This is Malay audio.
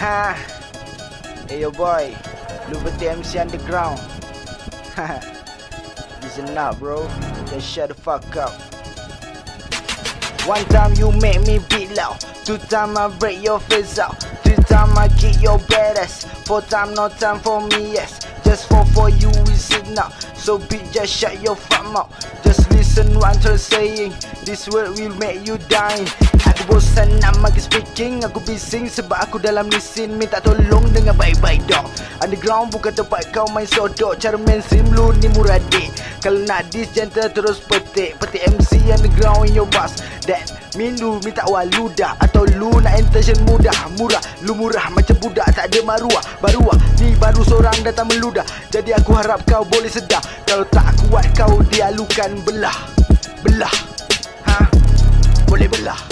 Ha. Hey yo boy, Liberty MC Underground. Listen up bro, just shut the fuck up. One time you make me beat loud, 2 time I break your face out, 3 time I kick your badass, 4 time no time for me, yes. Just for you is it now. So bitch just shut your fuck mouth. Just listen what I'm saying. This word will make you dying. Aku bosan nak magi speaking. Aku bising sebab aku dalam ni scene. Minta tolong dengan baik-baik dok. Underground bukan tempat kau main sodok. Cara mainstream lu ni muradik. Kalau nak diss gentle terus petik. Petik MC underground in your box. That mean lu minta waludah. Atau lu nak intention mudah. Murah, lu murah macam budak. Tak ada maruah, baruah. Ni baru seorang datang meludah. Jadi aku harap kau boleh sedar. Kalau tak kuat kau dialukan belah. Belah. Ha? Boleh belah.